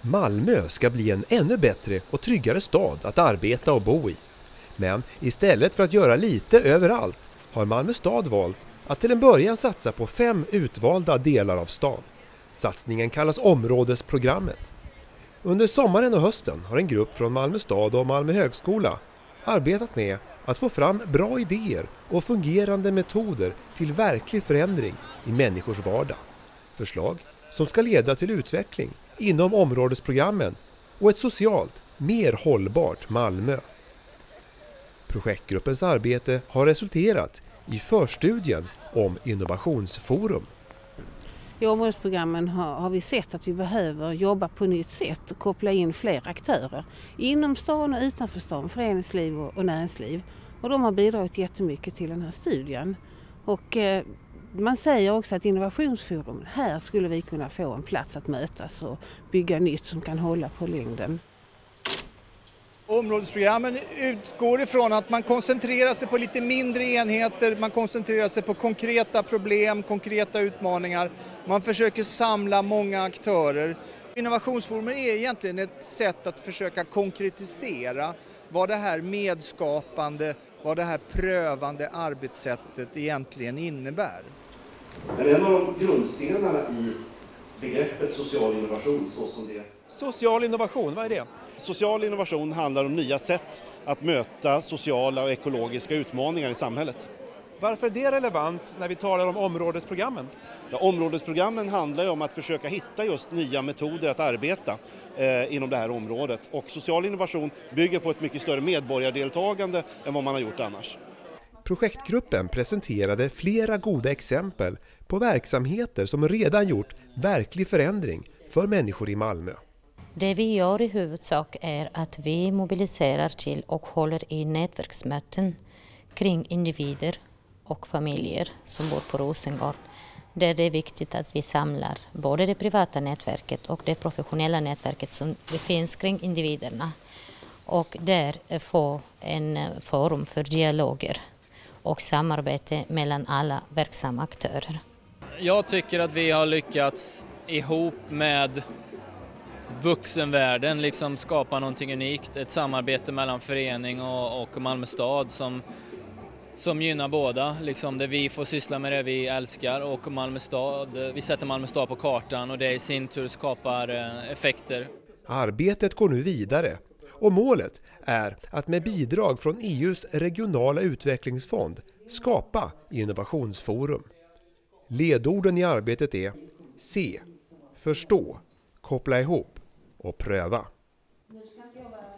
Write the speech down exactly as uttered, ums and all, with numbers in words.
Malmö ska bli en ännu bättre och tryggare stad att arbeta och bo i. Men istället för att göra lite överallt har Malmö stad valt att till en början satsa på fem utvalda delar av stan. Satsningen kallas områdesprogrammet. Under sommaren och hösten har en grupp från Malmö stad och Malmö högskola arbetat med att få fram bra idéer och fungerande metoder till verklig förändring i människors vardag. Förslag som ska leda till utveckling inom områdesprogrammen och ett socialt, mer hållbart Malmö. Projektgruppens arbete har resulterat i förstudien om innovationsforum. I områdesprogrammen har, har vi sett att vi behöver jobba på nytt sätt och koppla in fler aktörer inom stan och utanför stan, föreningsliv och, och näringsliv. Och de har bidragit jättemycket till den här studien. Och eh, man säger också att innovationsforum, här skulle vi kunna få en plats att mötas och bygga nytt som kan hålla på längden. Områdesprogrammen utgår ifrån att man koncentrerar sig på lite mindre enheter, man koncentrerar sig på konkreta problem, konkreta utmaningar. Man försöker samla många aktörer. Innovationsforumer är egentligen ett sätt att försöka konkretisera vad det här medskapande, vad det här prövande arbetssättet egentligen innebär. Men en av grundstenarna i begreppet social innovation så som det... Social innovation, vad är det? Social innovation handlar om nya sätt att möta sociala och ekologiska utmaningar i samhället. Varför är det relevant när vi talar om områdesprogrammen? Ja, områdesprogrammen handlar ju om att försöka hitta just nya metoder att arbeta eh, inom det här området. Och social innovation bygger på ett mycket större medborgardeltagande än vad man har gjort annars. Projektgruppen presenterade flera goda exempel på verksamheter som redan gjort verklig förändring för människor i Malmö. Det vi gör i huvudsak är att vi mobiliserar till och håller i nätverksmöten kring individer och familjer som bor på Rosengård. Där det är viktigt att vi samlar både det privata nätverket och det professionella nätverket som det finns kring individerna. Och där få en forum för dialoger och samarbete mellan alla verksamma aktörer. Jag tycker att vi har lyckats ihop med vuxenvärlden liksom skapa någonting unikt. Ett samarbete mellan förening och, och Malmö stad som, som gynnar båda. Liksom där vi får syssla med det vi älskar och Malmö stad, vi sätter Malmö stad på kartan och det i sin tur skapar effekter. Arbetet går nu vidare och målet är att med bidrag från E U:s regionala utvecklingsfond skapa innovationsforum. Ledorden i arbetet är se, förstå, koppla ihop och pröva.